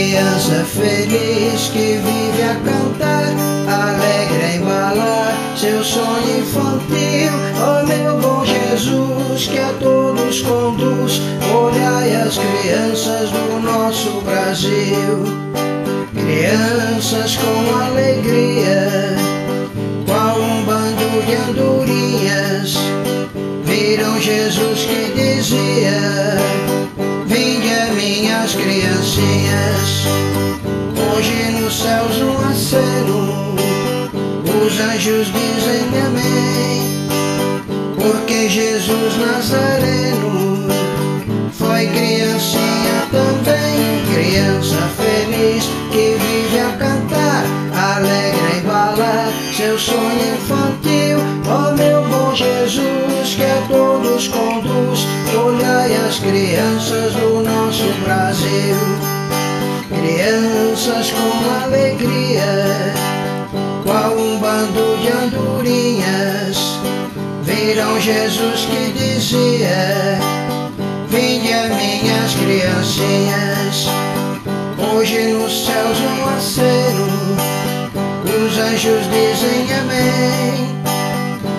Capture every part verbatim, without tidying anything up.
criança feliz que vive a cantar, alegre a embalar seu sonho infantil. Ó meu bom Jesus, que a todos conduz, olhai as crianças do nosso Brasil. Crianças com alegria, qual um bando de andorinhas, viram Jesus que dizia: vinde a minhas criancinhas. Hoje nos céus um aceno, os anjos dizem amém, porque Jesus Nazareno foi criancinha também. Criança feliz que vive a cantar, alegre a embalar seu sonho infantil. Ó meu bom Jesus, que a todos conduz, olhai as crianças do nosso Brasil. Crianças com alegria, qual um bando de andorinhas, viram Jesus que dizia: vinde a minhas criancinhas. Hoje nos céus um aceno, os anjos dizem amém,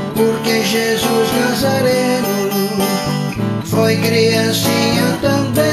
porque Jesus Nazareno foi criancinha também.